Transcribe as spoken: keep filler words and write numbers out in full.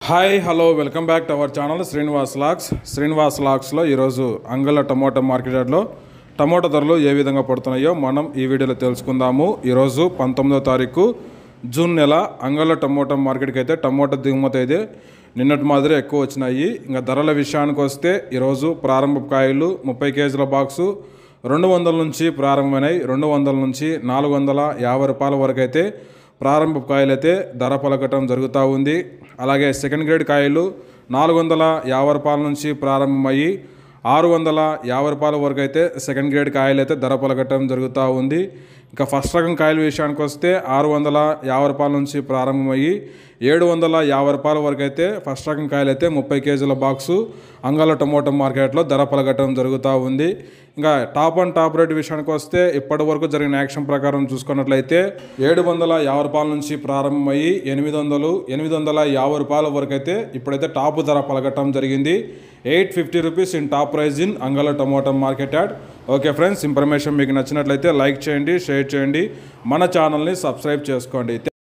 Hi hello welcome back to our channel Srinivas లాక్స్ శ్రీనివాస్ లాక్స్లో ఈరోజు అంగళ్ళ టమోటా మార్కెట్ యార్డ్లో టమోటా ధరలు ఏ విధంగా పడుతున్నాయో మనం ఈ వీడియోలో తెలుసుకుందాము. ఈరోజు పంతొమ్మిదో తారీఖు జూన్ నెల అంగళ్ళ టమోటా మార్కెట్కి అయితే టమోటా దిగుమతి అయితే నిన్నటి మాదిరి ఎక్కువ వచ్చినాయి. ఇంకా ధరల విషయానికి వస్తే ఈరోజు ప్రారంభ కాయలు ముప్పై కేజీల బాక్సు రెండు వందల నుంచి ప్రారంభమైనాయి. రెండు వందల నుంచి నాలుగు వందల యాభై రూపాయల వరకు అయితే ప్రారంభ కాయలు అయితే ధర పలకటం జరుగుతూ ఉంది. అలాగే సెకండ్ గ్రేడ్ కాయలు నాలుగు వందల యాభై రూపాయల నుంచి ప్రారంభమయ్యి ఆరు వందల యాభై రూపాయల వరకు అయితే సెకండ్ గ్రేడ్ కాయలు అయితే ధర పలకటం జరుగుతూ ఉంది. ఇంకా ఫస్ట్ రకం కాయల విషయానికి వస్తే ఆరు వందల యాభై రూపాయల నుంచి ప్రారంభమయ్యి ఏడు వందల యాభై రూపాయల వరకు అయితే ఫస్ట్ రకం కాయలు అయితే ముప్పై కేజీల బాక్సు అంగళ్ళ టమోటా మార్కెట్లో ధర పలకటం జరుగుతూ ఉంది. ఇంకా టాప్ అండ్ టాప్ రేట్ విషయానికి వస్తే ఇప్పటి వరకు జరిగిన యాక్షన్ ప్రకారం చూసుకున్నట్లయితే ఏడు వందల యాభై రూపాయల నుంచి ప్రారంభమయ్యి ఎనిమిది వందలు ఎనిమిది వందల యాభై రూపాయల వరకు అయితే ఇప్పుడైతే టాప్ ధర పలకటం జరిగింది. Eight fifty rupees in top price in అంగళ్ళ tomato market yard. Okay friends, information మీకు నచ్చినట్లయితే లైక్ చేయండి, షేర్ చేయండి, మన ఛానల్ని సబ్స్క్రైబ్ చేసుకోండి.